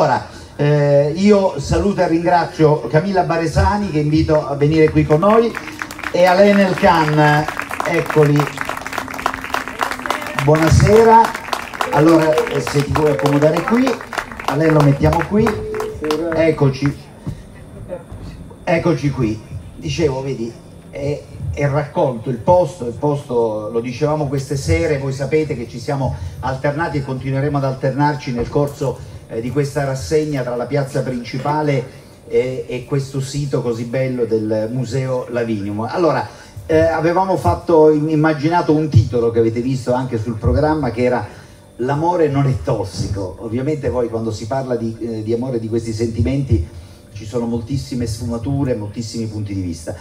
Ora, io saluto e ringrazio Camilla Baresani, che invito a venire qui con noi, e Alain Elkann, eccoli. Buonasera. Allora, se ti vuoi accomodare qui, Alain lo mettiamo qui. Eccoci. Eccoci qui. Dicevo, vedi, è raccolto il posto, lo dicevamo queste sere, voi sapete che ci siamo alternati e continueremo ad alternarci nel corso di questa rassegna tra la piazza principale e questo sito così bello del Museo Lavinium. Allora, avevamo immaginato un titolo che avete visto anche sul programma, che era "L'amore non è tossico". Ovviamente poi quando si parla di amore, di questi sentimenti, ci sono moltissime sfumature, moltissimi punti di vista.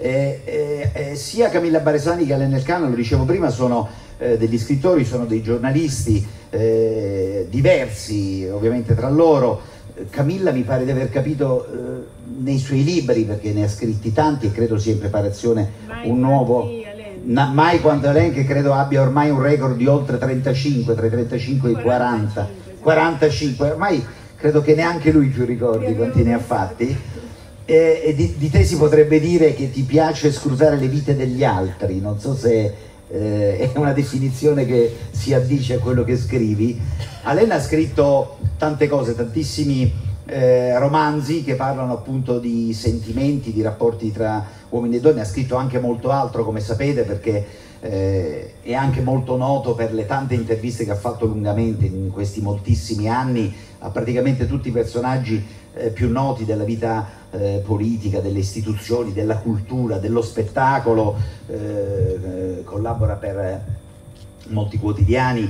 Sia Camilla Baresani che Alain Elkann, lo dicevo prima, sono degli scrittori, sono dei giornalisti diversi ovviamente tra loro. Camilla mi pare di aver capito nei suoi libri, perché ne ha scritti tanti e credo sia in preparazione un nuovo, mai quanto Alain, che credo abbia ormai un record di oltre 35, tra i 35 e i 45, ormai credo che neanche lui più ricordi quanti ne ha fatti. E di te si potrebbe dire che ti piace scrutare le vite degli altri, non so se è una definizione che si addice a quello che scrivi. Alain ha scritto tante cose, tantissimi romanzi che parlano appunto di sentimenti, di rapporti tra uomini e donne. Ha scritto anche molto altro, come sapete, perché è anche molto noto per le tante interviste che ha fatto lungamente in questi moltissimi anni a praticamente tutti i personaggi più noti della vita politica, delle istituzioni, della cultura, dello spettacolo. Collabora per molti quotidiani,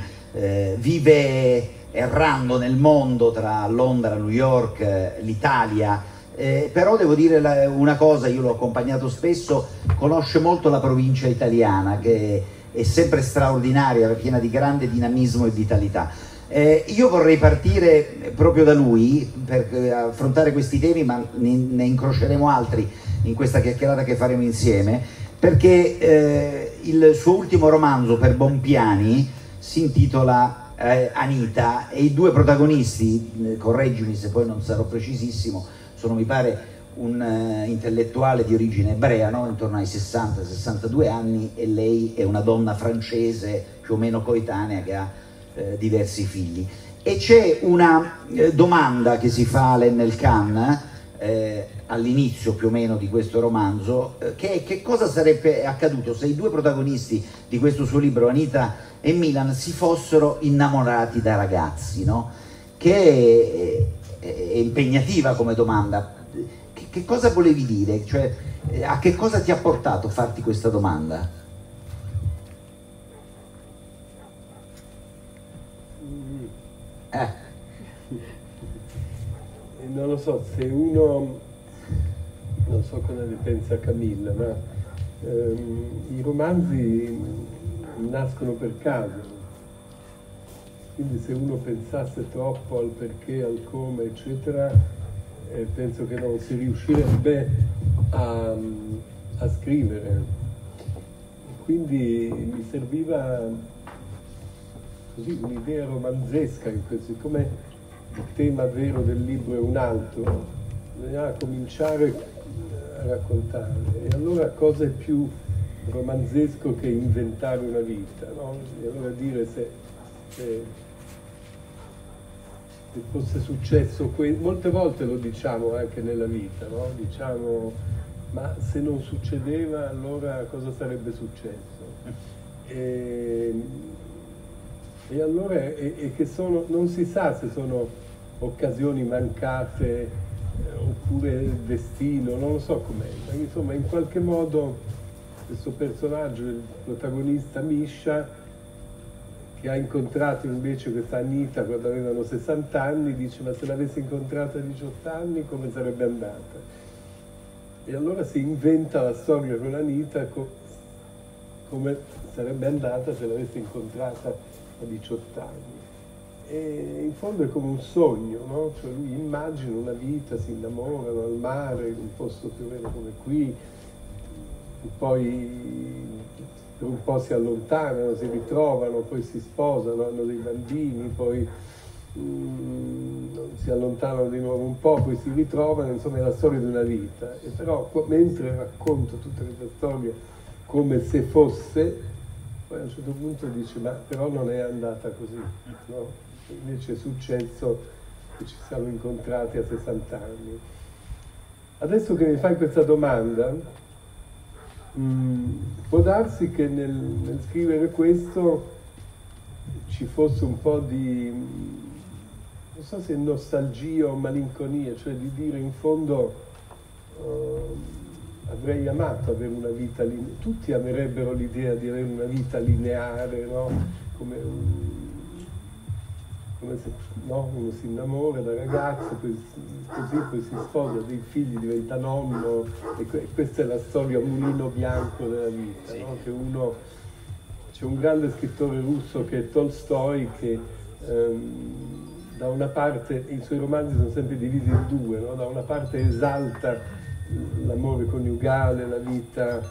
vive errando nel mondo tra Londra, New York, l'Italia. Però devo dire una cosa, io l'ho accompagnato spesso, conosce molto la provincia italiana, che è sempre straordinaria, piena di grande dinamismo e vitalità. Io vorrei partire proprio da lui per affrontare questi temi, ma ne incroceremo altri in questa chiacchierata che faremo insieme, perché il suo ultimo romanzo, Per Bompiani, si intitola Anita, e i due protagonisti, correggimi se poi non sarò precisissimo, sono, mi pare, un intellettuale di origine ebrea, no? Intorno ai 60-62 anni, e lei è una donna francese più o meno coetanea che ha diversi figli. E c'è una domanda che si fa Alain Elkann all'inizio più o meno di questo romanzo, che cosa sarebbe accaduto se i due protagonisti di questo suo libro, Anita e Milan, si fossero innamorati da ragazzi, no? Che è impegnativa come domanda. Che cosa volevi dire? Cioè, a che cosa ti ha portato a farti questa domanda? Non lo so, se uno, non so cosa ne pensa Camilla, ma i romanzi nascono per caso, quindi se uno pensasse troppo al perché, al come, eccetera, penso che non si riuscirebbe a scrivere. Quindi mi serviva così un'idea romanzesca in questo, siccome il tema vero del libro è un altro, bisognava cominciare a raccontare. E allora cosa è più romanzesco che inventare una vita, no? E allora dire se fosse successo molte volte lo diciamo anche nella vita, no? Diciamo, ma se non succedeva allora cosa sarebbe successo? E allora che non si sa se sono occasioni mancate oppure destino, non lo so com'è, ma insomma in qualche modo questo personaggio, il protagonista Misha, che ha incontrato invece questa Anita quando avevano 60 anni, dice: ma se l'avessi incontrata a 18 anni come sarebbe andata? E allora si inventa la storia con Anita come sarebbe andata se l'avesse incontrata a 18 anni. E in fondo è come un sogno, no? Cioè lui immagina una vita, si innamorano al mare, in un posto più o meno come qui, poi per un po' si allontanano, si ritrovano, poi si sposano, hanno dei bambini, poi si allontanano di nuovo un po', poi si ritrovano, insomma è la storia di una vita. E però mentre racconto tutta questa storia come se fosse, poi a un certo punto dice ma però non è andata così, no? Invece è successo che ci siamo incontrati a 60 anni. Adesso che mi fai questa domanda, può darsi che nel scrivere questo ci fosse un po' di, non so se nostalgia o malinconia, cioè di dire in fondo avrei amato avere una vita lineare, tutti amerebbero l'idea di avere una vita lineare, no? Come se no? Uno si innamora da ragazzo, poi si sposa, dei figli, diventa nonno, e questa è la storia mulino bianco della vita, no? Che uno, c'è un grande scrittore russo che è Tolstoi, che da una parte, i suoi romanzi sono sempre divisi in due, no? Da una parte esalta l'amore coniugale, la vita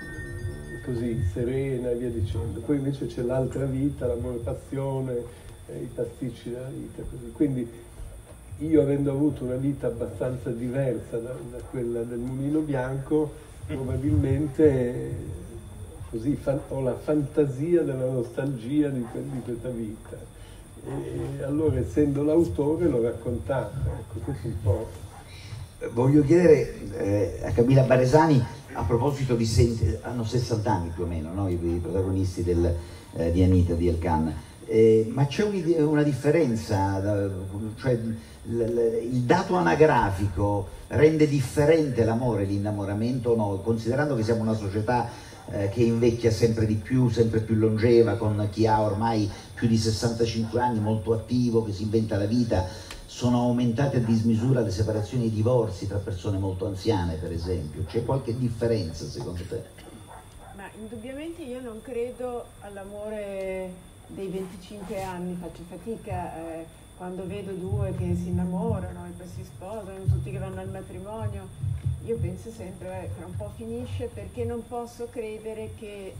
così serena e via dicendo, poi invece c'è l'altra vita, l'amore passione, i pasticci della vita, così. Quindi io, avendo avuto una vita abbastanza diversa da quella del mulino bianco, probabilmente così ho la fantasia della nostalgia di questa vita, e allora, essendo l'autore, l'ho raccontata. Ecco, questo è un po'. Voglio chiedere a Camilla Baresani, a proposito di hanno 60 anni più o meno, no? I protagonisti di Anita, di Elkann. Ma c'è una differenza, cioè il dato anagrafico rende differente l'amore, l'innamoramento o no? Considerando che siamo una società che invecchia sempre di più, sempre più longeva, con chi ha ormai più di 65 anni, molto attivo, che si inventa la vita, sono aumentate a dismisura le separazioni e i divorzi tra persone molto anziane, per esempio. C'è qualche differenza secondo te? Ma indubbiamente io non credo all'amore dei 25 anni, faccio fatica quando vedo due che si innamorano e poi si sposano, tutti che vanno al matrimonio. Io penso sempre, tra un po' finisce, perché non posso credere che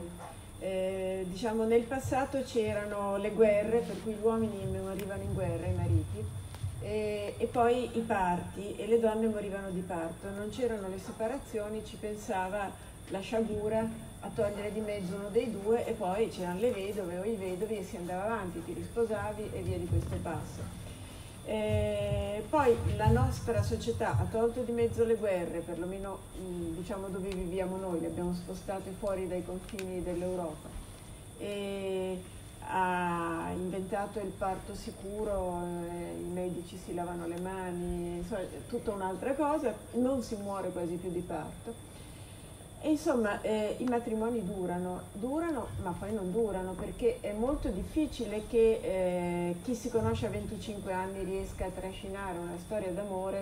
diciamo nel passato c'erano le guerre, per cui gli uomini morivano in guerra, i mariti, e poi i parti, e le donne morivano di parto, non c'erano le separazioni, ci pensava la sciagura a togliere di mezzo uno dei due, e poi c'erano le vedove o i vedovi e si andava avanti, ti risposavi e via di questo passo. Poi la nostra società ha tolto di mezzo le guerre, perlomeno diciamo dove viviamo noi, le abbiamo spostate fuori dai confini dell'Europa, e ha inventato il parto sicuro, i medici si lavano le mani, insomma, tutta un'altra cosa, non si muore quasi più di parto. E insomma i matrimoni durano, ma poi non durano, perché è molto difficile che chi si conosce a 25 anni riesca a trascinare una storia d'amore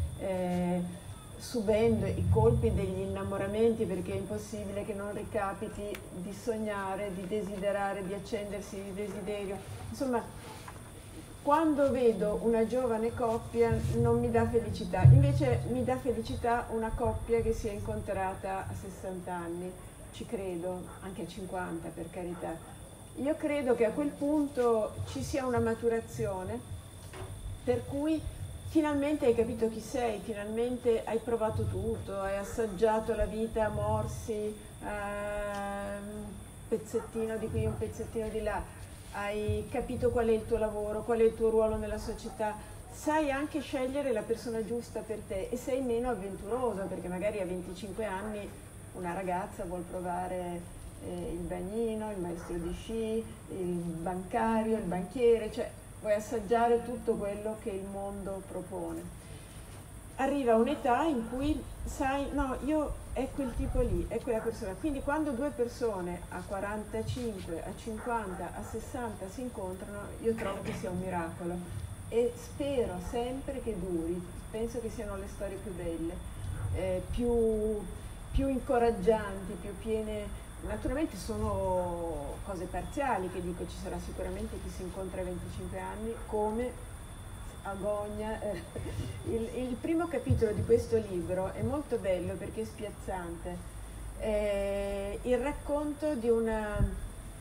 subendo i colpi degli innamoramenti, perché è impossibile che non ricapiti di sognare, di desiderare, di accendersi di desiderio. Insomma, quando vedo una giovane coppia non mi dà felicità, invece mi dà felicità una coppia che si è incontrata a 60 anni, ci credo, anche a 50 per carità. Io credo che a quel punto ci sia una maturazione, per cui finalmente hai capito chi sei, finalmente hai provato tutto, hai assaggiato la vita a morsi, un pezzettino di qui, un pezzettino di là. Hai capito qual è il tuo lavoro, qual è il tuo ruolo nella società, sai anche scegliere la persona giusta per te e sei meno avventurosa, perché magari a 25 anni una ragazza vuol provare il bagnino, il maestro di sci, il bancario, il banchiere, cioè vuoi assaggiare tutto quello che il mondo propone. Arriva un'età in cui sai, no, io è quel tipo lì, è quella persona. Quindi quando due persone a 45, a 50, a 60 si incontrano, io trovo che sia un miracolo e spero sempre che duri. Penso che siano le storie più belle, più incoraggianti, più piene. Naturalmente sono cose parziali che dico, ci sarà sicuramente chi si incontra a 25 anni come agonia. Il primo capitolo di questo libro è molto bello perché è spiazzante, il racconto di una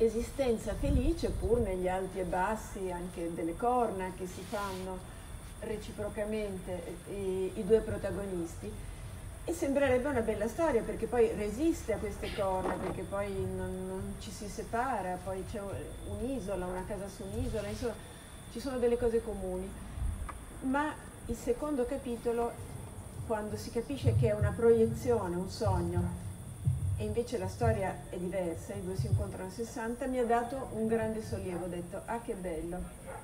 esistenza felice pur negli alti e bassi, anche delle corna che si fanno reciprocamente i due protagonisti, e sembrerebbe una bella storia perché poi resiste a queste corna, perché poi non ci si separa, poi c'è un'isola, una casa su un'isola, insomma ci sono delle cose comuni. Ma il secondo capitolo, quando si capisce che è una proiezione, un sogno, e invece la storia è diversa, i due si incontrano a 60, mi ha dato un grande sollievo, ho detto ah che bello,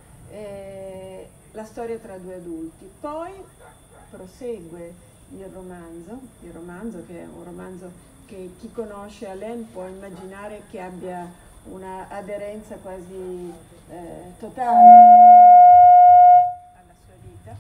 la storia tra due adulti. Poi prosegue il romanzo che è un romanzo che chi conosce Alain può immaginare che abbia una aderenza quasi totale alla sua vita,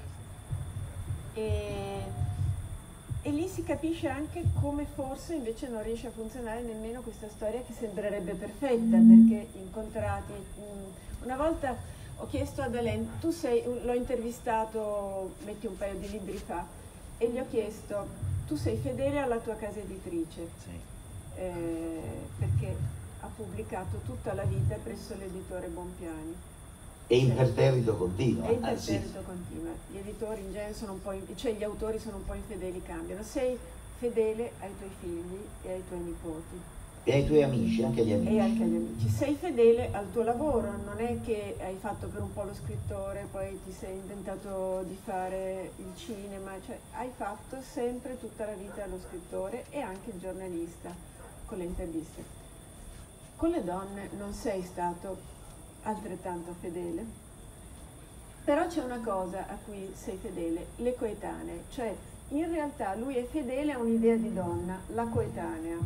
e lì si capisce anche come forse invece non riesce a funzionare nemmeno questa storia che sembrerebbe perfetta, perché incontrati, una volta ho chiesto ad Alain, l'ho intervistato, metti un paio di libri fa, e gli ho chiesto, tu sei fedele alla tua casa editrice? Sì. Perché ha pubblicato tutta la vita presso l'editore Bonpiani. E imperterrito continua. E imperterrito continua. Gli editori in genere sono un po', cioè gli autori sono un po' infedeli, cambiano. Sei fedele ai tuoi figli e ai tuoi nipoti. E ai tuoi amici, anche agli amici. E anche agli amici. Sei fedele al tuo lavoro, non è che hai fatto per un po' lo scrittore, poi ti sei inventato di fare il cinema, cioè hai fatto sempre tutta la vita lo scrittore e anche il giornalista con le interviste. Con le donne non sei stato altrettanto fedele, però c'è una cosa a cui sei fedele, le coetanee, cioè in realtà lui è fedele a un'idea di donna, la coetanea,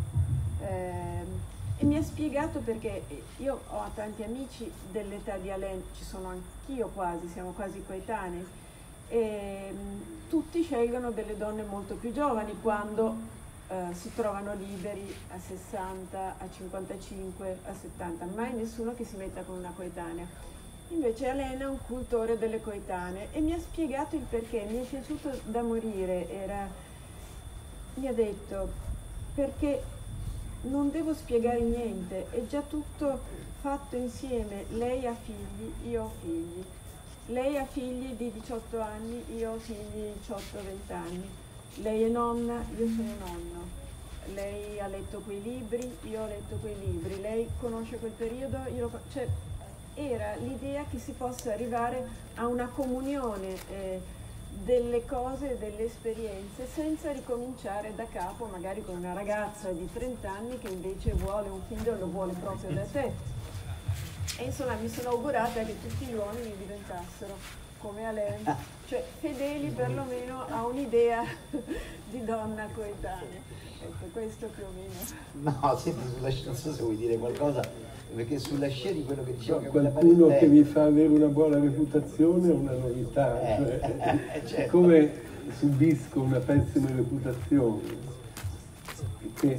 e mi ha spiegato perché io ho tanti amici dell'età di Alain, ci sono anch'io quasi, siamo quasi coetanei, e tutti scelgono delle donne molto più giovani quando si trovano liberi a 60, a 55, a 70, mai nessuno che si metta con una coetanea. Invece Alain è un cultore delle coetanee e mi ha spiegato il perché, mi è piaciuto da morire, mi ha detto perché non devo spiegare niente, è già tutto fatto insieme, lei ha figli, io ho figli, lei ha figli di 18 anni, io ho figli di 18-20 anni. Lei è nonna, io sono nonno, lei ha letto quei libri, io ho letto quei libri, lei conosce quel periodo, io lo cioè era l'idea che si possa arrivare a una comunione delle cose, delle esperienze, senza ricominciare da capo, magari con una ragazza di 30 anni che invece vuole un figlio e lo vuole proprio da te. E insomma mi sono augurata che tutti gli uomini diventassero come Alain, cioè fedeli perlomeno a un'idea di donna coetanea. Ecco, questo più o meno. No, senti, non so se vuoi dire qualcosa, perché sulla scia di quello che dicevo... No, qualcuno che mi fa avere una buona reputazione è una novità, certo. Come subisco una pessima reputazione, perché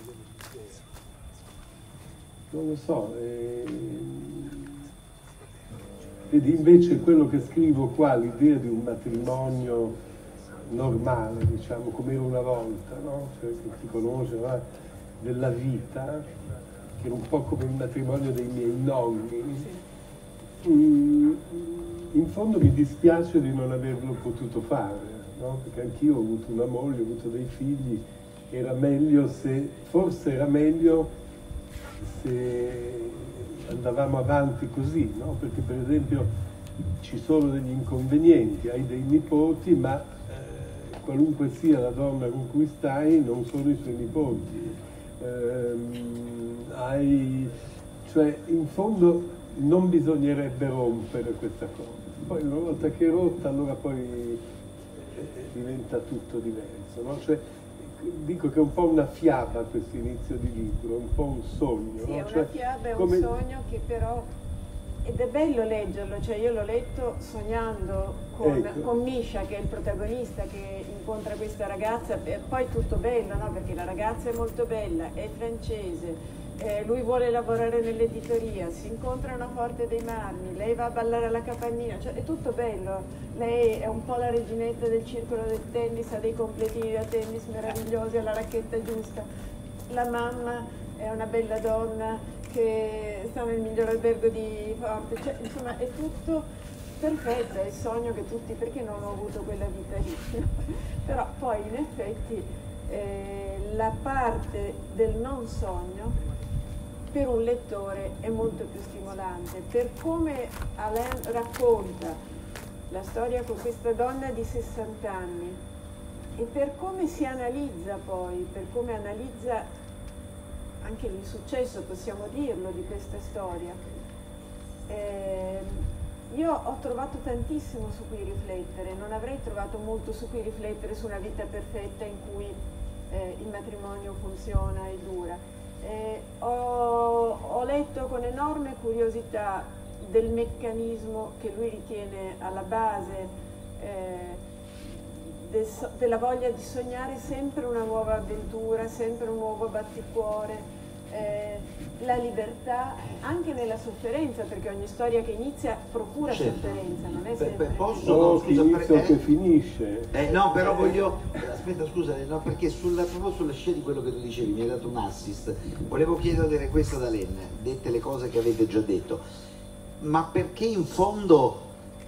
non lo so, ed invece quello che scrivo qua, l'idea di un matrimonio normale, diciamo, come era una volta, no? Cioè, che si conosce, della vita, che era un po' come il matrimonio dei miei nonni, in fondo mi dispiace di non averlo potuto fare, no? Perché anch'io ho avuto una moglie, ho avuto dei figli, era meglio se, forse era meglio se andavamo avanti così, no? Perché per esempio ci sono degli inconvenienti, hai dei nipoti, ma qualunque sia la donna con cui stai non sono i suoi nipoti, cioè in fondo non bisognerebbe rompere questa cosa, poi una volta che è rotta allora poi diventa tutto diverso, no? Cioè, dico che è un po' una fiaba questo inizio di libro, un po' un sogno. Sì, no? è una Cioè, fiaba, è come... un sogno che però, ed è bello leggerlo, cioè io l'ho letto sognando con Misha, che è il protagonista, che incontra questa ragazza, e poi tutto bello, no? Perché la ragazza è molto bella, è francese, lui vuole lavorare nell'editoria, si incontrano a Forte dei Marmi, lei va a ballare alla Capannina, cioè è tutto bello, lei è un po' la reginetta del circolo del tennis, ha dei completini da tennis meravigliosi, ha la racchetta giusta, la mamma è una bella donna che sta nel miglior albergo di Forte, cioè, insomma è tutto perfetto, è il sogno che tutti, perché non ho avuto quella vita lì? Però poi in effetti la parte del non sogno per un lettore è molto più stimolante, per come Alain racconta la storia con questa donna di 60 anni e per come si analizza poi, per come analizza anche l'insuccesso, possiamo dirlo, di questa storia. Io ho trovato tantissimo su cui riflettere, non avrei trovato molto su cui riflettere su una vita perfetta in cui il matrimonio funziona e dura. Ho letto con enorme curiosità del meccanismo che lui ritiene alla base della voglia di sognare sempre una nuova avventura, sempre un nuovo batticuore, la libertà anche nella sofferenza, perché ogni storia che inizia procura sofferenza, non è sempre. Posso, scusa, inizio che finisce. No, però voglio. Aspetta, scusa, no, perché proprio sulla scia di quello che tu dicevi, mi hai dato un assist. Volevo chiedere questo ad Alain, dette le cose che avete già detto, ma perché in fondo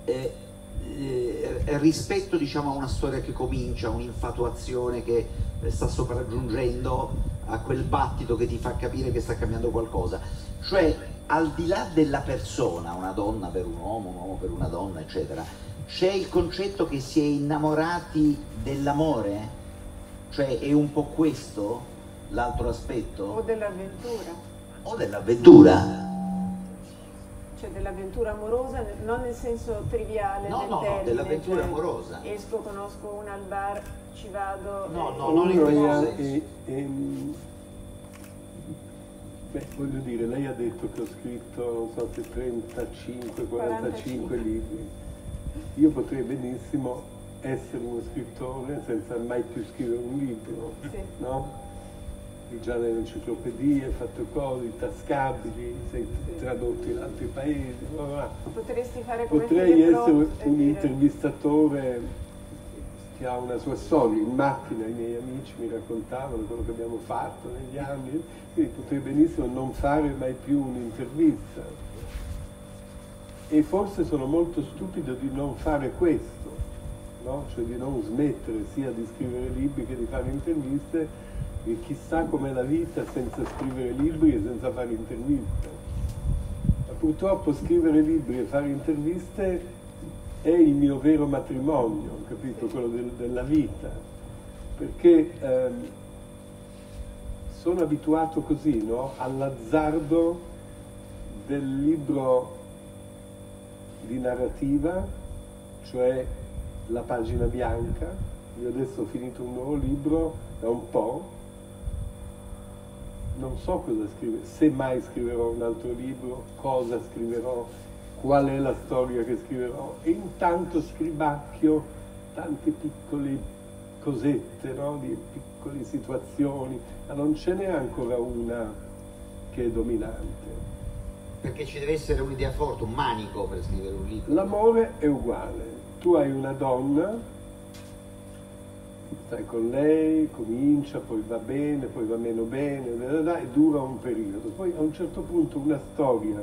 rispetto, diciamo, a una storia che comincia, un'infatuazione che sta sopraggiungendo a quel battito che ti fa capire che sta cambiando qualcosa, cioè al di là della persona, una donna per un uomo per una donna, eccetera, c'è il concetto che si è innamorati dell'amore, cioè è un po' questo l'altro aspetto? O dell'avventura. O dell'avventura. Cioè dell'avventura amorosa, non nel senso triviale del termine, dell'avventura cioè, amorosa. Esco, conosco una al bar, ci vado. Non in questo senso. Voglio dire, lei ha detto che ho scritto, non so se 35, 45 libri. Io potrei benissimo essere uno scrittore senza mai più scrivere un libro, sì. No? Già nelle enciclopedie, fatto cose, tascabili, sei tradotto in altri paesi, bla bla. Potresti fare come Potrei essere un intervistatore che ha una sua storia. In macchina i miei amici mi raccontavano quello che abbiamo fatto negli anni, quindi potrei benissimo non fare mai più un'intervista. E forse sono molto stupido di non fare questo, no? Cioè di non smettere sia di scrivere libri che di fare interviste. E chissà com'è la vita senza scrivere libri e senza fare interviste. Ma purtroppo scrivere libri e fare interviste è il mio vero matrimonio, capito? Quello della vita. Perché sono abituato così, no? All'azzardo del libro di narrativa, cioè la pagina bianca. Io adesso ho finito un nuovo libro da un po', non so cosa scrivere, se mai scriverò un altro libro, cosa scriverò, qual è la storia che scriverò, e intanto scribacchio tante piccole cosette, no? Di piccole situazioni, ma non ce n'è ancora una che è dominante. Perché ci deve essere un'idea forte, un manico per scrivere un libro. L'amore è uguale, tu hai una donna, stai con lei, comincia, poi va bene, poi va meno bene, e dura un periodo. Poi a un certo punto una storia,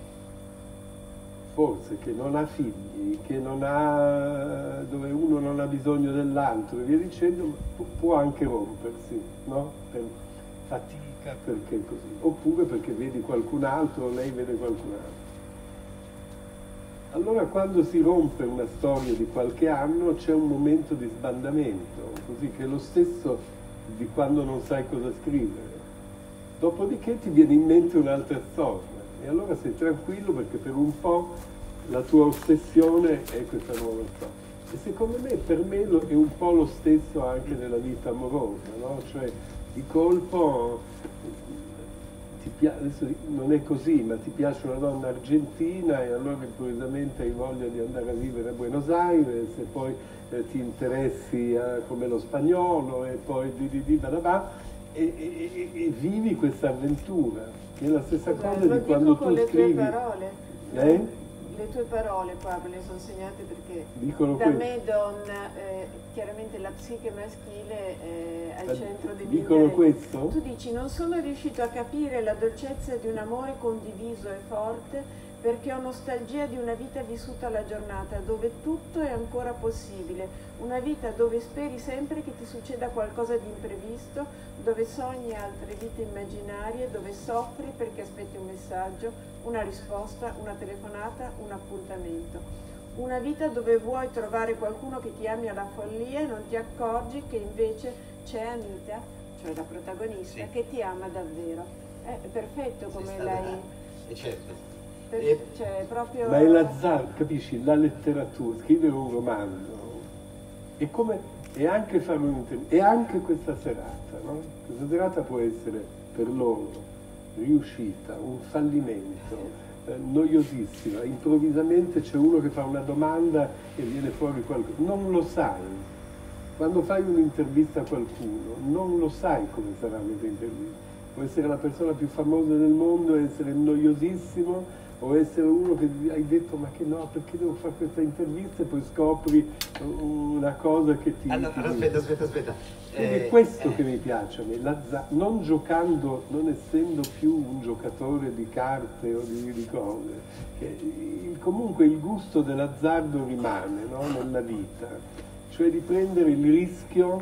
forse che non ha figli, che non ha, dove uno non ha bisogno dell'altro e via dicendo, può anche rompersi, no? Per fatica, perché così. Oppure perché vedi qualcun altro o lei vede qualcun altro. Allora quando si rompe una storia di qualche anno c'è un momento di sbandamento, così che è lo stesso di quando non sai cosa scrivere. Dopodiché ti viene in mente un'altra storia e allora sei tranquillo perché per un po' la tua ossessione è questa nuova storia. E secondo me, per me è un po' lo stesso anche nella vita amorosa, no? Cioè di colpo adesso non è così, ma ti piace una donna argentina e allora improvvisamente hai voglia di andare a vivere a Buenos Aires e poi ti interessi come lo spagnolo e poi e vivi questa avventura, che è la stessa cosa di quando tu scrivi. le tue parole qua me le sono segnate perché Dicono da questo. me donna, chiaramente la psiche maschile è al centro degli Dicono interessi. questo? Tu dici: non sono riuscito a capire la dolcezza di un amore condiviso e forte perché ho nostalgia di una vita vissuta alla giornata, dove tutto è ancora possibile, una vita dove speri sempre che ti succeda qualcosa di imprevisto, dove sogni altre vite immaginarie, dove soffri perché aspetti un messaggio, una risposta, una telefonata, un appuntamento. Una vita dove vuoi trovare qualcuno che ti ami alla follia e non ti accorgi che invece c'è Anita, cioè la protagonista, sì, che ti ama davvero. È perfetto come l'hai... certo. Cioè, proprio... Ma è l'azzardo, capisci? La letteratura, scrivere un romanzo è come, è anche fare un'intervista, e anche questa serata, no? Questa serata può essere per loro riuscita, un fallimento, noiosissima, improvvisamente c'è uno che fa una domanda e viene fuori qualcosa, non lo sai. Quando fai un'intervista a qualcuno non lo sai come sarà questa intervista, può essere la persona più famosa del mondo, essere noiosissimo, o essere uno che hai detto ma che no, perché devo fare questa intervista, e poi scopri una cosa che ti... Allora, aspetta. Quindi è questo che mi piace a me, non giocando, non essendo più un giocatore di carte o di cose, comunque il gusto dell'azzardo rimane, no? Nella vita, cioè di prendere il rischio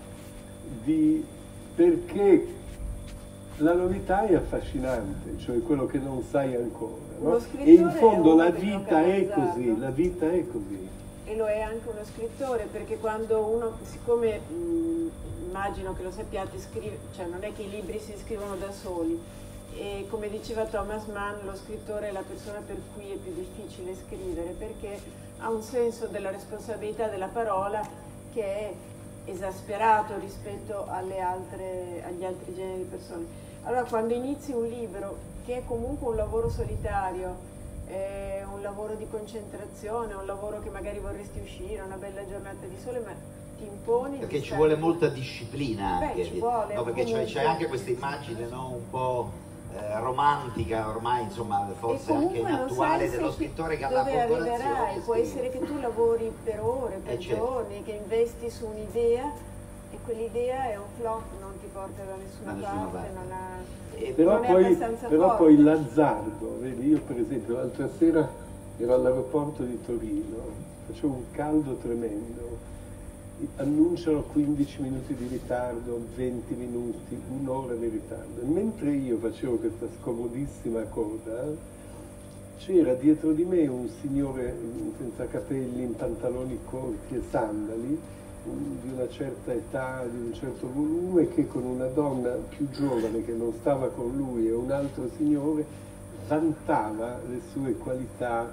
perché la novità è affascinante, cioè quello che non sai ancora, no? E in fondo la vita è così, la vita è così. E lo è anche uno scrittore, perché quando uno, siccome immagino che lo sappiate, scrive, cioè non è che i libri si scrivono da soli, e come diceva Thomas Mann, lo scrittore è la persona per cui è più difficile scrivere, perché ha un senso della responsabilità della parola che è esasperato rispetto agli altri generi di persone. Allora, quando inizi un libro, che è comunque un lavoro solitario, un lavoro di concentrazione, un lavoro che magari vorresti uscire, una bella giornata di sole, ma ti imponi... Perché ci vuole molta disciplina anche. Beh, ci vuole, no, perché comunque... c'è anche questa immagine, no, un po' romantica ormai, insomma, forse anche inattuale dello scrittore che ha la corporazione. Può essere che tu lavori per ore, per giorni, che investi su un'idea e quell'idea è un flop, non ti porta da nessuna parte, non ha... Però poi l'azzardo, vedi, io per esempio l'altra sera ero all'aeroporto di Torino, facevo un caldo tremendo, annunciano 15 minuti di ritardo, 20 minuti, un'ora di ritardo, e mentre io facevo questa scomodissima coda, c'era dietro di me un signore senza capelli, in pantaloni corti e sandali, di una certa età, di un certo volume, che con una donna più giovane che non stava con lui e un altro signore vantava le sue qualità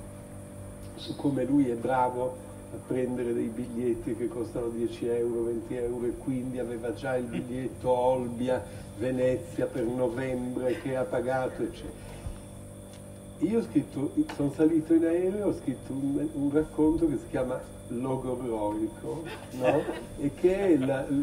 su come lui è bravo a prendere dei biglietti che costano 10 euro, 20 euro, e quindi aveva già il biglietto Olbia, Venezia per novembre che ha pagato, eccetera. Io ho scritto, sono salito in aereo, ho scritto un racconto che si chiama Logorroico, no? E che è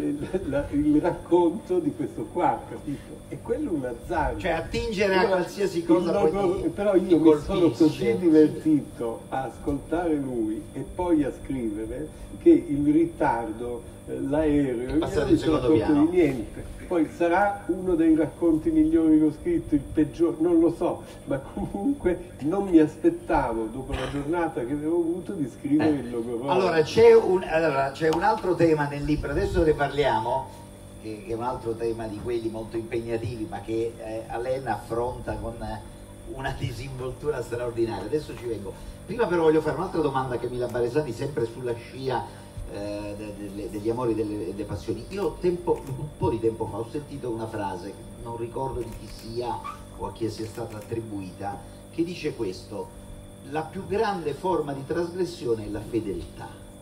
il racconto di questo qua, capito? E quello è un azzardo. Cioè attingere a qualsiasi cosa però io mi sono così divertito a ascoltare lui e poi a scrivere che il ritardo, l'aereo, io non mi sono accorto di niente. Poi sarà uno dei racconti migliori che ho scritto, il peggiore, non lo so, ma comunque non mi aspettavo, dopo la giornata che avevo avuto, di scrivere il Logorroico. Allora, c'è un altro tema nel libro, adesso ne parliamo, che è un altro tema di quelli molto impegnativi, ma che Alena affronta con una disinvoltura straordinaria. Adesso ci vengo. Prima però voglio fare un'altra domanda a Camilla Baresani, sempre sulla scia degli amori e delle passioni. Io un po' di tempo fa ho sentito una frase, non ricordo di chi sia o a chi sia stata attribuita, che dice questo: la più grande forma di trasgressione è la fedeltà.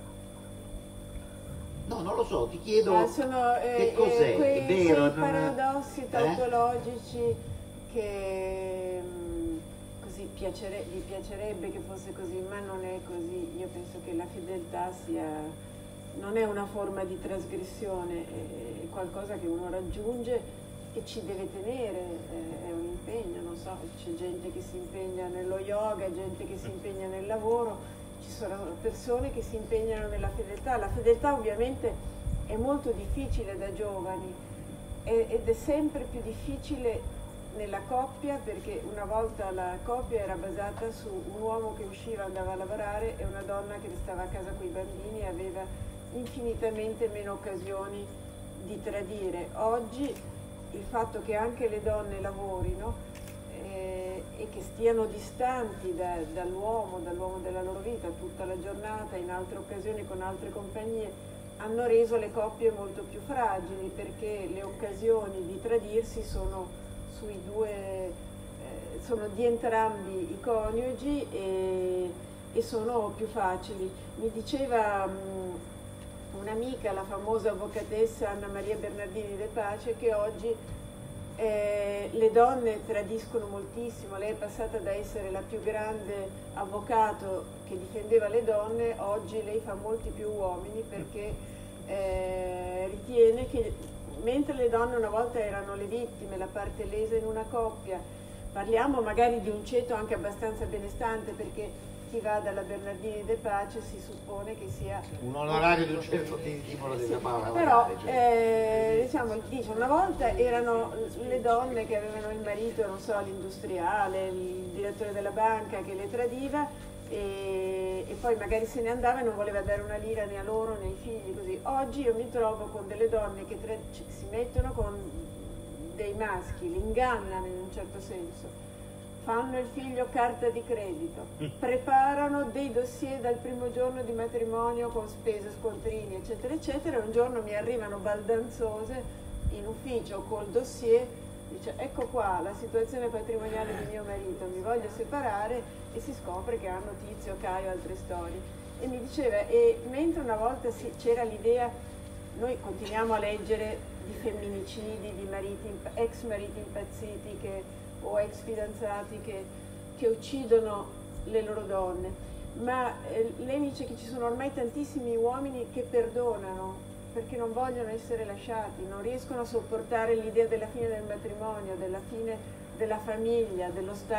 No, non lo so, ti chiedo che cos'è, è vero? Quei paradossi tautologici che così gli piacerebbe che fosse così, ma non è così. Io penso che la fedeltà non è una forma di trasgressione, è qualcosa che uno raggiunge e ci deve tenere, è un impegno, non so, c'è gente che si impegna nello yoga, gente che si impegna nel lavoro, ci sono persone che si impegnano nella fedeltà. La fedeltà ovviamente è molto difficile da giovani ed è sempre più difficile nella coppia, perché una volta la coppia era basata su un uomo che usciva, andava a lavorare, e una donna che restava a casa con i bambini e aveva infinitamente meno occasioni di tradire. Oggi il fatto che anche le donne lavorino e che stiano distanti dall'uomo della loro vita tutta la giornata, in altre occasioni con altre compagnie, hanno reso le coppie molto più fragili, perché le occasioni di tradirsi sono sui due, sono di entrambi i coniugi e sono più facili. Mi diceva un'amica, la famosa avvocatessa Anna Maria Bernardini De Pace, che oggi le donne tradiscono moltissimo. Lei è passata da essere la più grande avvocato che difendeva le donne, oggi lei fa molti più uomini, perché ritiene che mentre le donne una volta erano le vittime, la parte lesa in una coppia, parliamo magari di un ceto anche abbastanza benestante, perché chi va dalla Bernardini De Pace si suppone che sia un onorario di un certo tipo di Paola. Però diciamo, dice, una volta erano le donne che avevano il marito, non so, l'industriale, il direttore della banca che le tradiva e poi magari se ne andava e non voleva dare una lira né a loro né ai figli, così. Oggi io mi trovo con delle donne che si mettono con dei maschi, li ingannano in un certo senso, fanno il figlio carta di credito, preparano dei dossier dal primo giorno di matrimonio con spese, scontrini, eccetera, eccetera, e un giorno mi arrivano baldanzose in ufficio col dossier, dice ecco qua la situazione patrimoniale di mio marito, mi voglio separare, e si scopre che hanno Tizio, Caio, altre storie. E mi diceva, e mentre una volta c'era l'idea, noi continuiamo a leggere di femminicidi, di ex mariti impazziti o ex fidanzati che uccidono le loro donne, ma lei dice che ci sono ormai tantissimi uomini che perdonano perché non vogliono essere lasciati, non riescono a sopportare l'idea della fine del matrimonio, della fine della famiglia,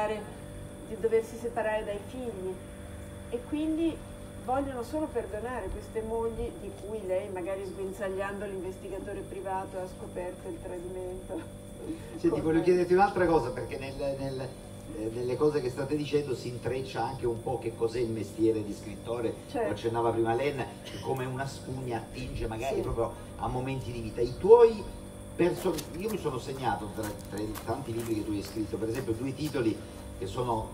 di doversi separare dai figli, e quindi vogliono solo perdonare queste mogli di cui lei, magari sguinzagliando l'investigatore privato, ha scoperto il tradimento. Senti, voglio chiederti un'altra cosa, perché nelle cose che state dicendo si intreccia anche un po' che cos'è il mestiere di scrittore, certo. Lo accennava prima Len, come una spugna attinge magari proprio a momenti di vita. I tuoi io mi sono segnato tra i tanti libri che tu hai scritto, per esempio 2 titoli che sono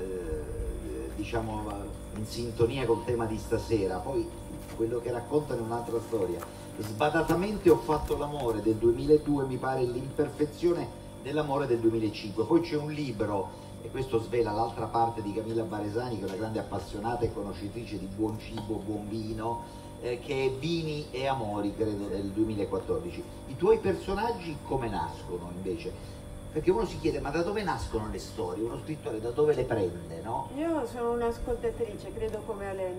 diciamo in sintonia col tema di stasera, poi quello che raccontano è un'altra storia. Sbadatamente ho fatto l'amore del 2002, mi pare L'imperfezione dell'amore del 2005. Poi c'è un libro, e questo svela l'altra parte di Camilla Baresani, che è una grande appassionata e conoscitrice di buon cibo, buon vino, che è Vini e Amori, credo, del 2014. I tuoi personaggi come nascono invece? Perché uno si chiede, ma da dove nascono le storie? Uno scrittore da dove le prende, no? Io sono un'ascoltatrice, credo come Alain,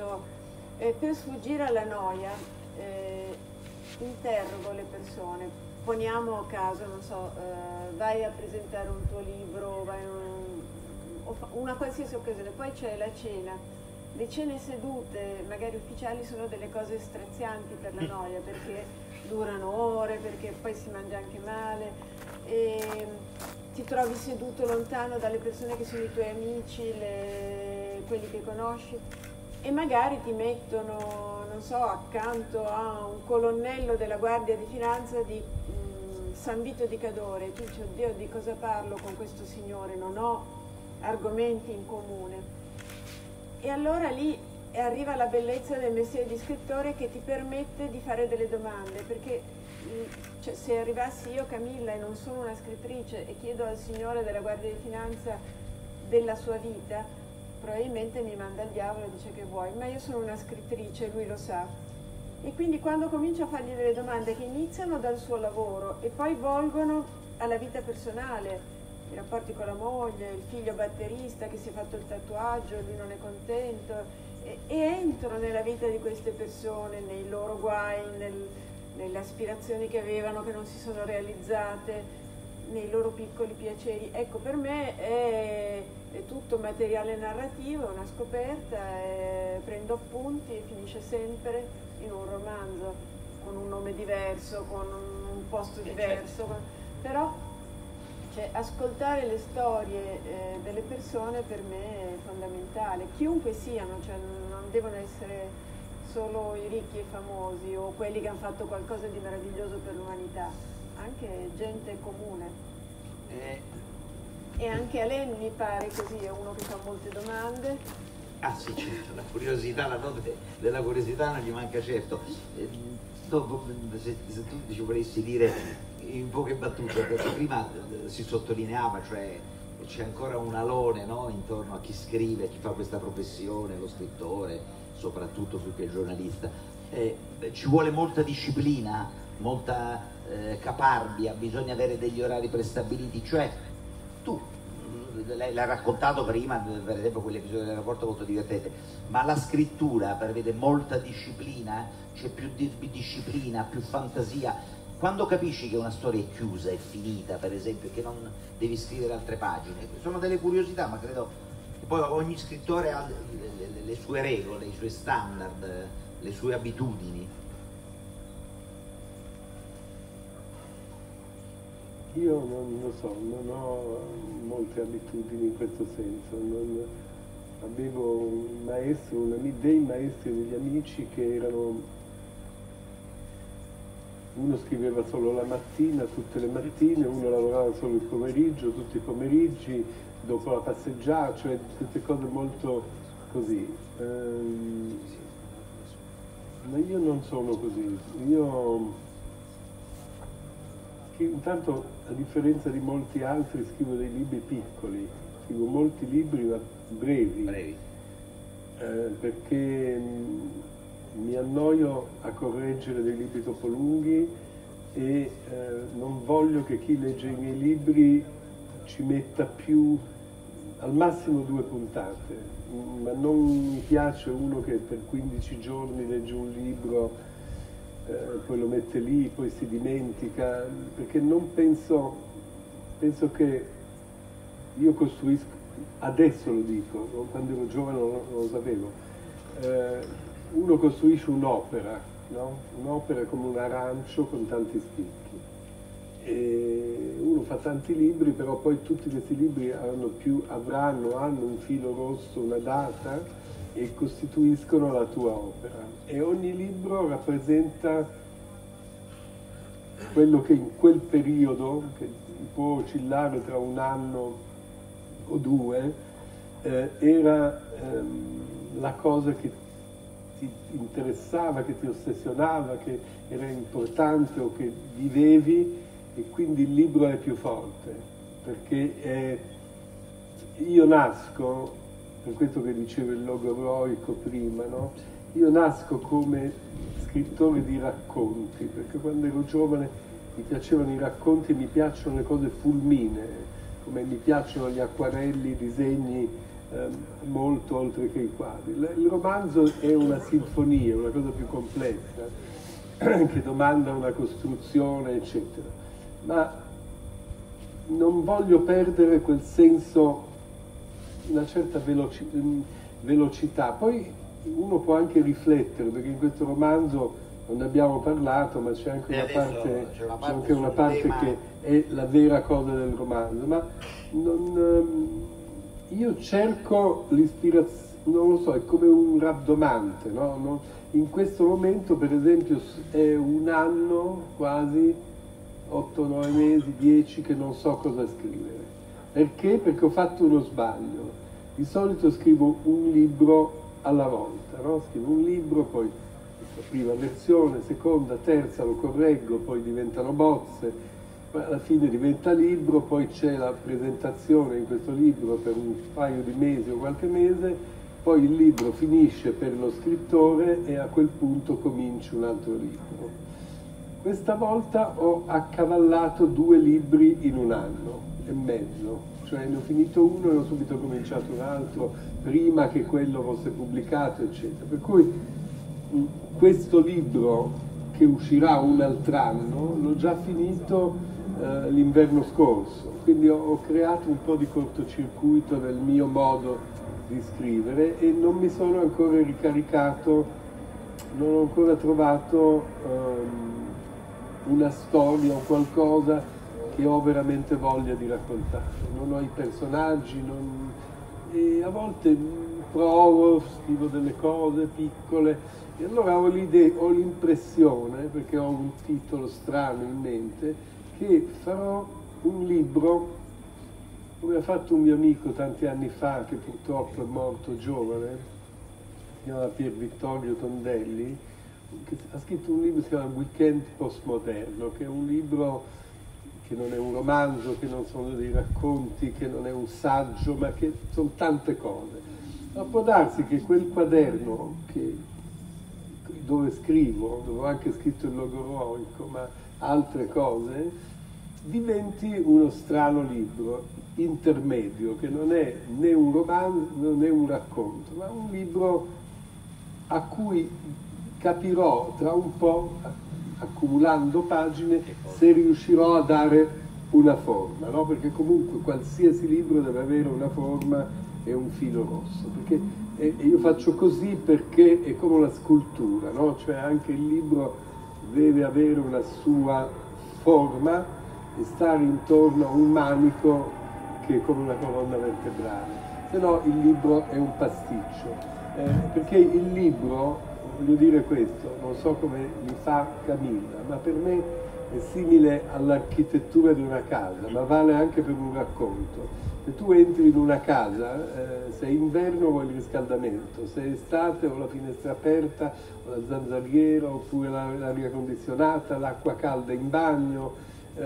per sfuggire alla noia, interrogo le persone, poniamo caso, non so, vai a presentare un tuo libro, una qualsiasi occasione, poi c'è la cena. Le cene sedute, magari ufficiali, sono delle cose strazianti per la noia, perché durano ore, perché poi si mangia anche male, e ti trovi seduto lontano dalle persone che sono i tuoi amici, quelli che conosci, e magari ti mettono, non so, accanto a un colonnello della Guardia di Finanza di San Vito di Cadore, e tu dici, oddio, di cosa parlo con questo signore, non ho argomenti in comune. E allora lì arriva la bellezza del mestiere di scrittore, che ti permette di fare delle domande, perché cioè, se arrivassi io, Camilla, e non sono una scrittrice, e chiedo al signore della Guardia di Finanza della sua vita, probabilmente mi manda al diavolo e dice che vuoi, ma io sono una scrittrice, lui lo sa. E quindi quando comincio a fargli delle domande che iniziano dal suo lavoro e poi volgono alla vita personale, i rapporti con la moglie, il figlio batterista che si è fatto il tatuaggio, lui non è contento, e entro nella vita di queste persone, nei loro guai, nelle aspirazioni che avevano che non si sono realizzate, nei loro piccoli piaceri. Ecco, per me è tutto materiale narrativo, è una scoperta, prendo appunti e finisce sempre in un romanzo, con un nome diverso, con un posto diverso, però cioè, ascoltare le storie delle persone per me è fondamentale, chiunque siano, cioè, non devono essere solo i ricchi e famosi o quelli che hanno fatto qualcosa di meraviglioso per l'umanità, anche gente comune. E anche a lei mi pare così, è uno che fa molte domande. Ah sì, certo, la curiosità, la dose della curiosità non gli manca certo. Dopo, se tu ci volessi dire in poche battute, perché prima si sottolineava, cioè c'è ancora un alone, no, intorno a chi scrive, chi fa questa professione, lo scrittore, soprattutto più che il giornalista. Ci vuole molta disciplina, molta caparbia, bisogna avere degli orari prestabiliti, cioè tu l'hai raccontato prima, per esempio quell'episodio dell'aeroporto molto divertente, ma la scrittura prevede molta disciplina, c'è più disciplina, più fantasia. Quando capisci che una storia è chiusa, è finita, per esempio, che non devi scrivere altre pagine, sono delle curiosità, ma credo che poi ogni scrittore ha le sue regole, i suoi standard, le sue abitudini. Io non lo so, non ho molte abitudini in questo senso. Avevo un maestro, dei maestri degli amici che erano, uno scriveva solo la mattina, tutte le mattine, uno lavorava solo il pomeriggio, tutti i pomeriggi, dopo la passeggiata, cioè tutte cose molto così. Ma io non sono così. Intanto, a differenza di molti altri, scrivo dei libri piccoli, scrivo molti libri ma brevi. Perché mi annoio a correggere dei libri troppo lunghi e non voglio che chi legge i miei libri ci metta più, al massimo 2 puntate, ma non mi piace uno che per 15 giorni legge un libro, poi lo mette lì, poi si dimentica, perché non penso che io costruisco, adesso lo dico, quando ero giovane non lo sapevo, uno costruisce un'opera, no? Un'opera come un arancio con tanti spicchi, e uno fa tanti libri, però poi tutti questi libri hanno un filo rosso, una data, e costituiscono la tua opera, e ogni libro rappresenta quello che in quel periodo, che può oscillare tra un anno o 2, era la cosa che ti interessava, che ti ossessionava, che era importante o che vivevi, e quindi il libro è più forte, perché io nasco, per questo che dicevo il logoroico prima, no? Io nasco come scrittore di racconti, perché quando ero giovane mi piacevano i racconti e mi piacciono le cose fulminee, come mi piacciono gli acquarelli, i disegni, molto oltre che i quadri. Il romanzo è una sinfonia, una cosa più complessa, che domanda una costruzione, eccetera. Ma non voglio perdere quel senso, una certa velocità. Poi uno può anche riflettere, perché in questo romanzo non ne abbiamo parlato, ma c'è anche una parte che è la vera cosa del romanzo. Ma io cerco l'ispirazione, non lo so, è come un rabdomante, no? In questo momento, per esempio, è un anno quasi, 8, 9 mesi, 10, che non so cosa scrivere. Perché? Perché ho fatto uno sbaglio. Di solito scrivo un libro alla volta, no? Scrivo un libro, poi la prima versione, seconda, terza, lo correggo, poi diventano bozze, poi alla fine diventa libro, poi c'è la presentazione in questo libro per un paio di mesi o qualche mese, poi il libro finisce per lo scrittore e a quel punto comincio un altro libro. Questa volta ho accavallato 2 libri in un anno e mezzo, cioè ne ho finito uno e ho subito cominciato un altro prima che quello fosse pubblicato, eccetera. Per cui questo libro che uscirà un altro anno, l'ho già finito l'inverno scorso, quindi ho creato un po' di cortocircuito nel mio modo di scrivere e non mi sono ancora ricaricato, non ho ancora trovato una storia o qualcosa che ho veramente voglia di raccontare. Non ho i personaggi, e a volte provo, scrivo delle cose piccole e allora ho l'impressione, perché ho un titolo strano in mente, che farò un libro come ha fatto un mio amico tanti anni fa, che purtroppo è morto giovane, si chiama Pier Vittorio Tondelli, che ha scritto un libro che si chiama Weekend Postmoderno, che è un libro che non è un romanzo, che non sono dei racconti, che non è un saggio, ma che sono tante cose. Ma può darsi che quel quaderno dove scrivo, dove ho anche scritto il logoroico, ma altre cose, diventi uno strano libro intermedio, che non è né un romanzo, non è un racconto, ma un libro a cui capirò tra un po', accumulando pagine, se riuscirò a dare una forma, no? Perché comunque qualsiasi libro deve avere una forma e un filo rosso, perché io faccio così perché è come la scultura, no? Cioè anche il libro deve avere una sua forma e stare intorno a un manico che è come una colonna vertebrale, se no il libro è un pasticcio, perché il libro, voglio dire questo, non so come li fa Camilla, ma per me è simile all'architettura di una casa, ma vale anche per un racconto. Se tu entri in una casa, se è inverno vuoi il riscaldamento, se è estate o la finestra aperta, o la zanzariera, oppure l'aria condizionata, l'acqua calda in bagno,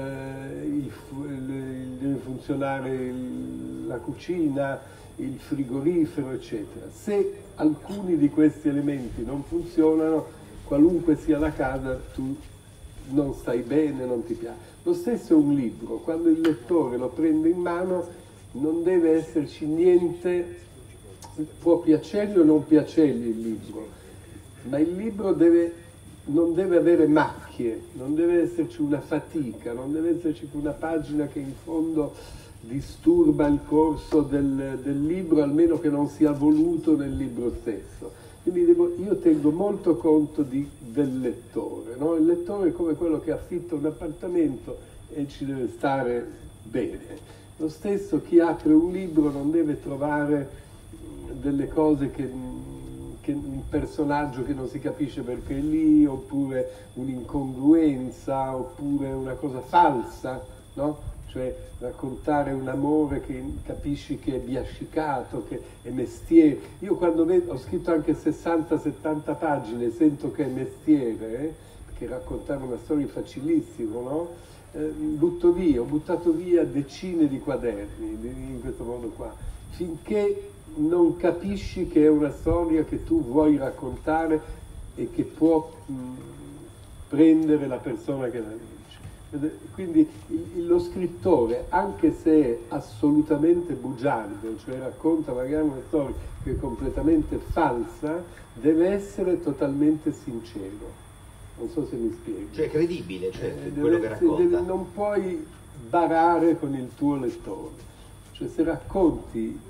deve funzionare la cucina, il frigorifero, eccetera. Se alcuni di questi elementi non funzionano, qualunque sia la casa, tu non stai bene, non ti piace. Lo stesso è un libro, quando il lettore lo prende in mano non deve esserci niente, può piacergli o non piacergli il libro, ma il libro non deve avere macchie, non deve esserci una fatica, non deve esserci una pagina che in fondo disturba il corso del libro, almeno che non sia voluto nel libro stesso. Quindi io tengo molto conto del lettore, no? Il lettore è come quello che affitta un appartamento e ci deve stare bene. Lo stesso chi apre un libro non deve trovare delle cose che un personaggio che non si capisce perché è lì, oppure un'incongruenza, oppure una cosa falsa, no? Cioè raccontare un amore che capisci che è biascicato, che è mestiere. Io quando ho scritto anche 60-70 pagine, sento che è mestiere, perché raccontare una storia è facilissimo, no? Ho buttato via decine di quaderni in questo modo qua, finché non capisci che è una storia che tu vuoi raccontare e che può prendere la persona che la legge. Quindi lo scrittore, anche se è assolutamente bugiardo, cioè racconta magari una storia che è completamente falsa, deve essere totalmente sincero. Non so se mi spiego. Cioè credibile, cioè quello che racconta. Non puoi barare con il tuo lettore. Cioè se racconti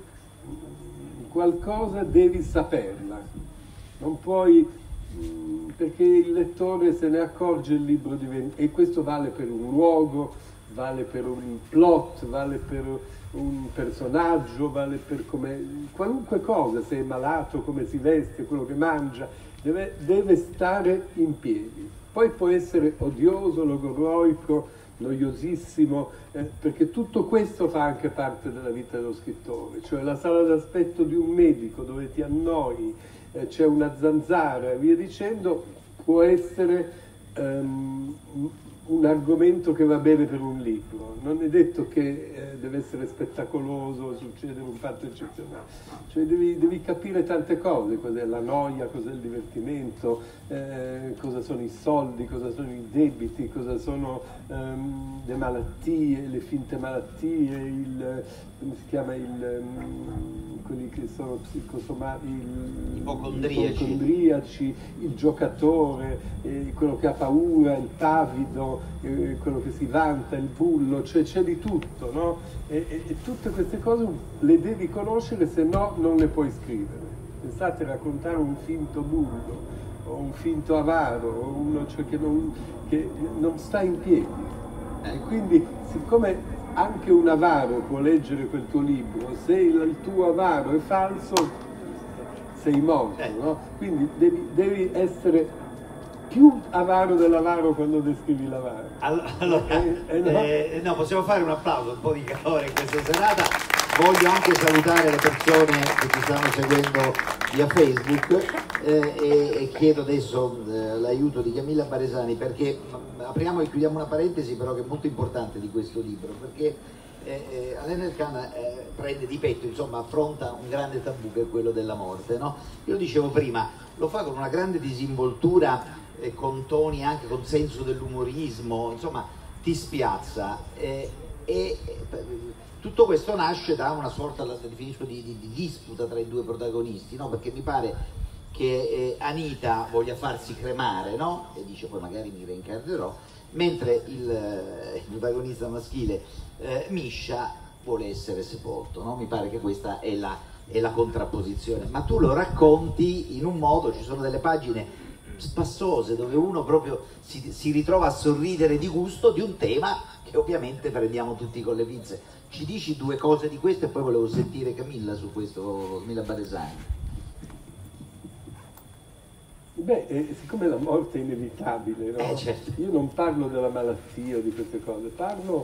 qualcosa devi saperla. Non puoi, perché il lettore se ne accorge, il libro diventa... E questo vale per un luogo, vale per un plot, vale per un personaggio, vale per qualunque cosa, se è malato, come si veste, quello che mangia. Deve stare in piedi. Poi può essere odioso, logorroico, noiosissimo, perché tutto questo fa anche parte della vita dello scrittore, cioè la sala d'aspetto di un medico dove ti annoi, c'è una zanzara e via dicendo, può essere un argomento che va bene per un libro, non è detto che deve essere spettacoloso, succedere un fatto eccezionale, cioè devi capire tante cose, cos'è la noia, cos'è il divertimento, cosa sono i soldi, cosa sono i debiti, cosa sono le malattie, le finte malattie, come si chiama, quelli che sono ipocondriaci, il giocatore, quello che ha paura, il pavido, quello che si vanta, il bullo, cioè c'è di tutto, no? E tutte queste cose le devi conoscere, se no non le puoi scrivere. Pensate, raccontare un finto bullo o un finto avaro, o uno cioè, che non sta in piedi. E quindi, siccome anche un avaro può leggere quel tuo libro, se il tuo avaro è falso, sei morto, no? Quindi devi essere più avaro dell'avaro quando descrivi l'avaro. Allora, no, possiamo fare un applauso, un po' di calore in questa serata. Voglio anche salutare le persone che ci stanno seguendo via Facebook e chiedo adesso l'aiuto di Camilla Baresani, perché apriamo e chiudiamo una parentesi però che è molto importante di questo libro, perché Alain Elkann prende di petto, insomma affronta un grande tabù che è quello della morte, no? Io dicevo prima, lo fa con una grande disinvoltura, con toni anche con senso dell'umorismo, insomma ti spiazza tutto questo nasce da una sorta, la definisco, di disputa tra i due protagonisti, no? Perché mi pare che Anita voglia farsi cremare, no? E dice poi magari mi reincarnerò, mentre il protagonista maschile Misha vuole essere sepolto, no? Mi pare che questa è la contrapposizione, ma tu lo racconti in un modo, ci sono delle pagine spassose dove uno proprio si ritrova a sorridere di gusto di un tema che ovviamente prendiamo tutti con le pinze. Ci dici due cose di questo e poi volevo sentire Camilla su questo, Camilla Baresani. Beh, siccome la morte è inevitabile, no? Certo. Io non parlo della malattia o di queste cose, parlo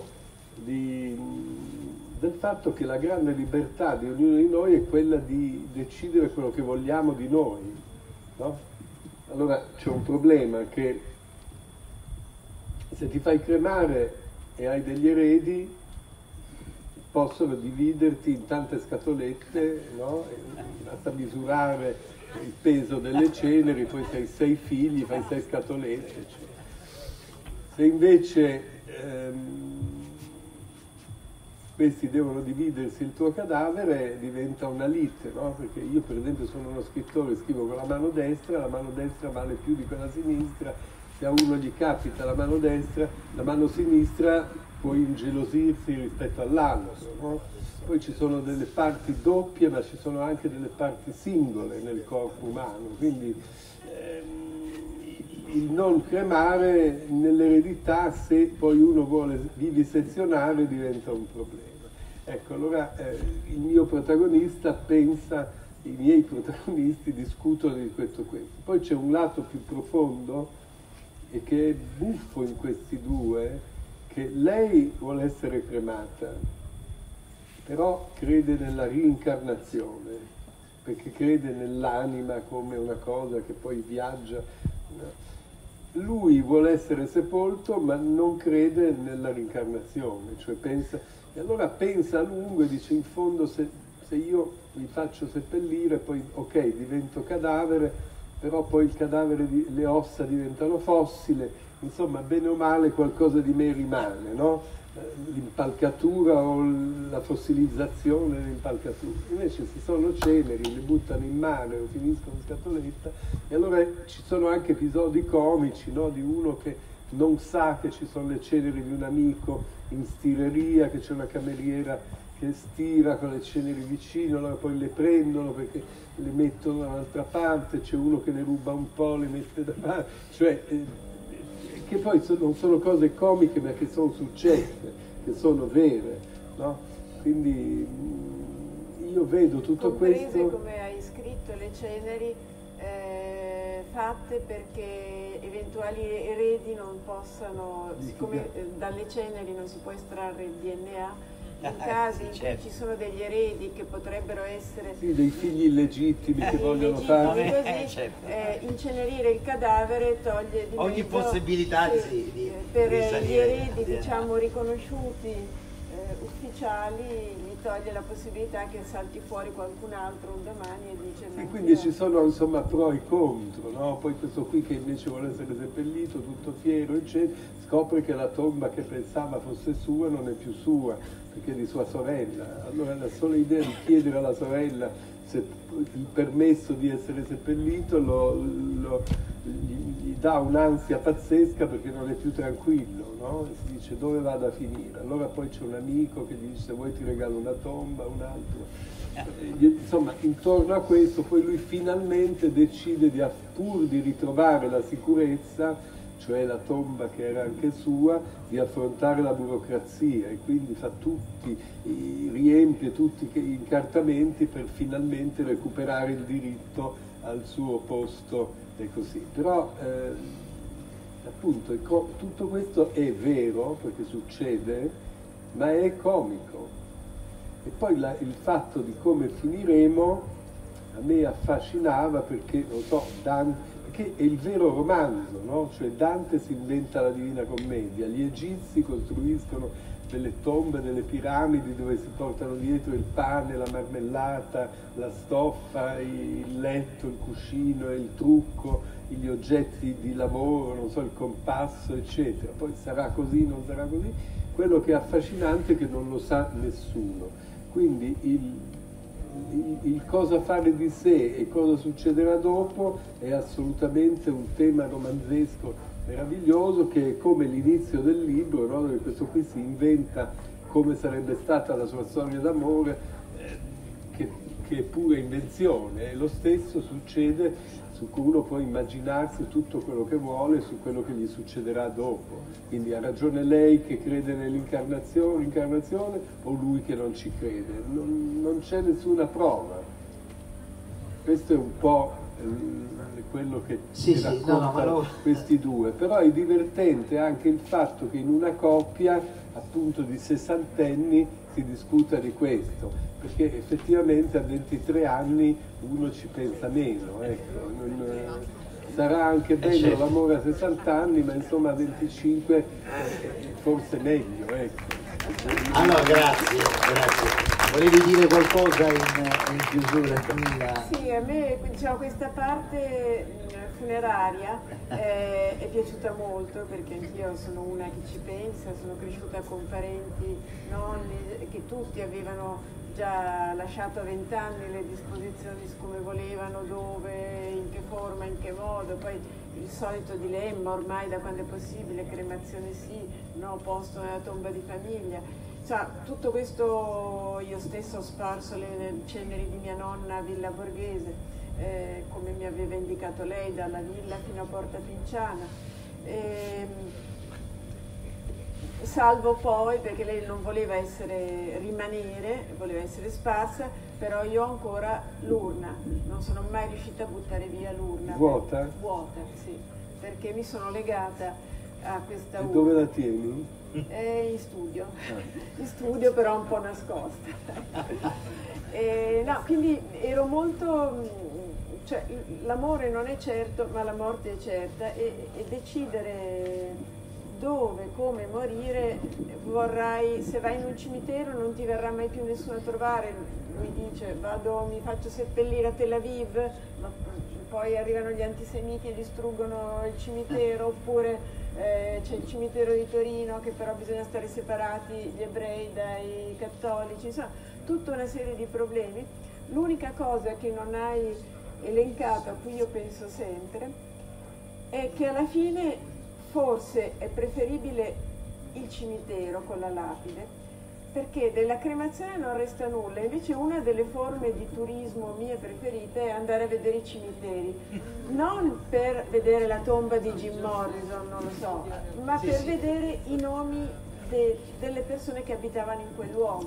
del fatto che la grande libertà di ognuno di noi è quella di decidere quello che vogliamo di noi, no? Allora c'è un problema, che se ti fai cremare e hai degli eredi, possono dividerti in tante scatolette, no? Basta misurare il peso delle ceneri, poi se hai 6 figli fai 6 scatolette. Cioè. Se invece questi devono dividersi il tuo cadavere, diventa una lite, no? Perché io per esempio sono uno scrittore, scrivo con la mano destra vale più di quella sinistra, se a uno gli capita la mano destra, la mano sinistra può ingelosirsi rispetto all'altro, no? Poi ci sono delle parti doppie, ma ci sono anche delle parti singole nel corpo umano, quindi il non cremare nell'eredità, se poi uno vuole vivisezionare, diventa un problema. Ecco, allora il mio protagonista pensa, i miei protagonisti discutono di questo. Poi c'è un lato più profondo e che è buffo in questi due, che lei vuole essere cremata, però crede nella reincarnazione, perché crede nell'anima come una cosa che poi viaggia. Lui vuole essere sepolto, ma non crede nella reincarnazione, cioè pensa, e allora pensa a lungo e dice: in fondo se io mi faccio seppellire, poi ok, divento cadavere, però poi il cadavere, le ossa diventano fossile, insomma bene o male qualcosa di me rimane, no? L'impalcatura o la fossilizzazione dell'impalcatura. Invece se sono ceneri, le buttano in mare o finiscono in scatoletta, e allora ci sono anche episodi comici, no? Di uno che non sa che ci sono le ceneri di un amico in stireria, che c'è una cameriera che stira con le ceneri vicino, allora poi le prendono perché le mettono da un'altra parte, c'è uno che ne ruba un po', le mette da parte, cioè che poi non sono cose comiche, ma che sono successe, che sono vere, no? Quindi io vedo tutto questo. Come hai scritto, le ceneri fatte perché eventuali eredi non possano, siccome dalle ceneri non si può estrarre il DNA, in casi in cui ci sono degli eredi che potrebbero essere dei figli illegittimi che vogliono fare così, incenerire il cadavere toglie di ogni mezzo, possibilità per gli eredi diciamo riconosciuti ufficiali, gli toglie la possibilità che salti fuori qualcun altro un domani e dice e quindi ci sono insomma pro e contro, no? Poi questo qui che invece vuole essere seppellito tutto fiero eccetera, scopre che la tomba che pensava fosse sua non è più sua perché è di sua sorella. Allora la sola idea di chiedere alla sorella il permesso di essere seppellito gli dà un'ansia pazzesca perché non è più tranquillo, no? E si dice dove vado a finire. Allora poi c'è un amico che gli dice vuoi ti regalo una tomba, un altro. Insomma, intorno a questo poi lui finalmente decide pur di ritrovare la sicurezza, cioè la tomba che era anche sua, di affrontare la burocrazia e quindi riempie tutti gli incartamenti per finalmente recuperare il diritto al suo posto e così. Però appunto tutto questo è vero perché succede, ma è comico. E poi il fatto di come finiremo a me affascinava perché, non so, perché è il vero romanzo, no? Cioè Dante si inventa la Divina Commedia, gli egizi costruiscono delle tombe, delle piramidi dove si portano dietro il pane, la marmellata, la stoffa, il letto, il cuscino, il trucco, gli oggetti di lavoro, non so, il compasso, eccetera. Poi sarà così, non sarà così. Quello che è affascinante è che non lo sa nessuno. Quindi il cosa fare di sé e cosa succederà dopo è assolutamente un tema romanzesco meraviglioso che è come l'inizio del libro, no? Dove questo qui si inventa come sarebbe stata la sua storia d'amore, che è pura invenzione, e lo stesso succede su cui uno può immaginarsi tutto quello che vuole su quello che gli succederà dopo. Quindi ha ragione lei che crede nell'incarnazione o lui che non ci crede? Non c'è nessuna prova. Questo è un po' quello che racconta questi due. Però è divertente anche il fatto che in una coppia appunto di sessantenni si discuta di questo, perché effettivamente a 23 anni uno ci pensa meno, ecco. Sarà anche bello l'amore a 60 anni, ma insomma a 25 forse meglio, ecco. Allora, grazie. Volevi dire qualcosa in chiusura, Camilla? Sì, a me diciamo, questa parte funeraria è piaciuta molto perché anch'io sono una che ci pensa, sono cresciuta con parenti, nonni, che tutti avevano già lasciato a 20 anni le disposizioni su come volevano, dove, in che forma, in che modo, poi il solito dilemma ormai da quando è possibile, cremazione sì, no, posto nella tomba di famiglia. Cioè, tutto questo io stesso ho sparso le ceneri di mia nonna a Villa Borghese, come mi aveva indicato lei, dalla villa fino a Porta Pinciana. Salvo poi, perché lei non voleva rimanere, voleva essere sparsa, però io ho ancora l'urna, non sono mai riuscita a buttare via l'urna. Vuota? Vuota, sì, perché mi sono legata a questa urna. E dove la tieni? In studio, in studio però un po' nascosta. No, quindi ero molto, cioè l'amore non è certo, ma la morte è certa e decidere dove, come morire, vorrai, se vai in un cimitero non ti verrà mai più nessuno a trovare, mi dice mi faccio seppellire a Tel Aviv, ma poi arrivano gli antisemiti e distruggono il cimitero, oppure c'è il cimitero di Torino che però bisogna stare separati gli ebrei dai cattolici, insomma tutta una serie di problemi. L'unica cosa che non hai elencato, a cui io penso sempre, è che alla fine forse è preferibile il cimitero con la lapide, perché della cremazione non resta nulla. Invece una delle forme di turismo mie preferite è andare a vedere i cimiteri, non per vedere la tomba di Jim Morrison, non lo so, ma per vedere i nomi delle persone che abitavano in quel luogo,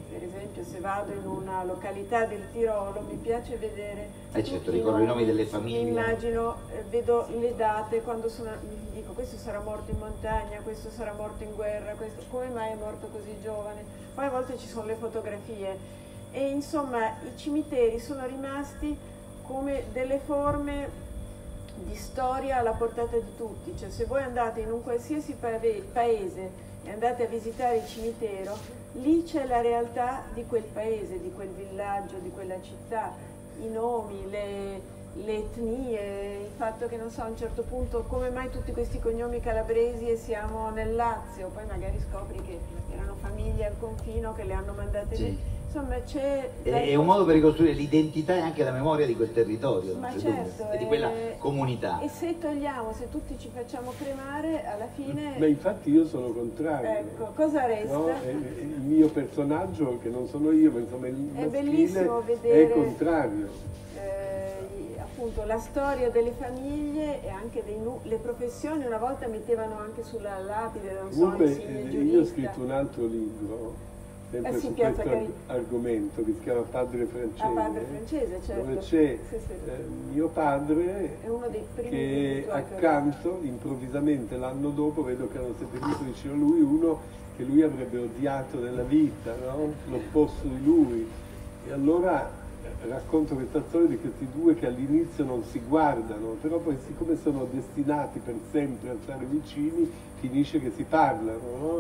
per esempio se vado in una località del Tirolo mi piace vedere certo, ricordo i nomi delle famiglie, mi immagino, vedo le date, quando sono, dico questo sarà morto in montagna, questo sarà morto in guerra, questo, come mai è morto così giovane, poi a volte ci sono le fotografie e insomma i cimiteri sono rimasti come delle forme di storia alla portata di tutti, cioè se voi andate in un qualsiasi paese e andate a visitare il cimitero, lì c'è la realtà di quel paese, di quel villaggio, di quella città, i nomi, le etnie, il fatto che non so a un certo punto come mai tutti questi cognomi calabresi e siamo nel Lazio, poi magari scopri che erano famiglie al confino che le hanno mandate lì. Insomma, è un modo per ricostruire l'identità e anche la memoria di quel territorio, ma certo, e di quella comunità. E se togliamo, se tutti ci facciamo cremare, alla fine... Ma infatti io sono contrario. Ecco, cosa resta? No? Il mio personaggio, che non sono io, ma insomma il maschile, è contrario. Appunto la storia delle famiglie e anche le professioni, una volta mettevano anche sulla lapide, non so, io ho scritto un altro libro sempre su questo argomento che si chiama Padre Francese, Padre Francese, certo. Dove c'è mio padre è uno dei primi che accanto improvvisamente l'anno dopo vedo che hanno seppellito vicino a lui uno che lui avrebbe odiato nella vita, no? L'opposto di lui, e allora racconto questa storia di questi due che all'inizio non si guardano, però poi siccome sono destinati per sempre a stare vicini finisce che si parlano, no?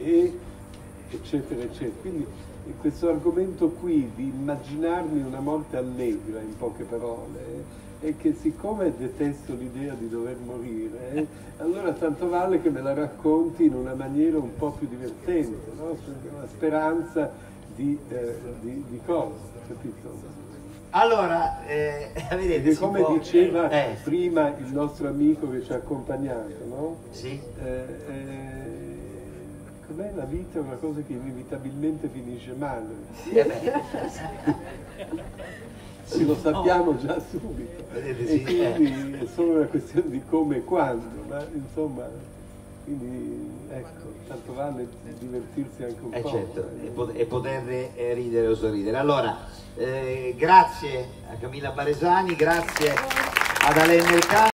Eccetera eccetera. Quindi questo argomento qui di immaginarmi una morte allegra, in poche parole, è che siccome detesto l'idea di dover morire, allora tanto vale che me la racconti in una maniera un po' più divertente, no? Una speranza di cosa, capito? Allora, vedete, ed è come diceva prima il nostro amico che ci ha accompagnato, no? Sì. Com'è la vita è una cosa che inevitabilmente finisce male. Sì, lo sappiamo già subito. Vedete, e quindi è solo una questione di come e quando, ma insomma, quindi ecco, tanto vale divertirsi anche un po'. Certo, e poter ridere o sorridere. Allora, grazie a Camilla Baresani, grazie ad Alain Mercado.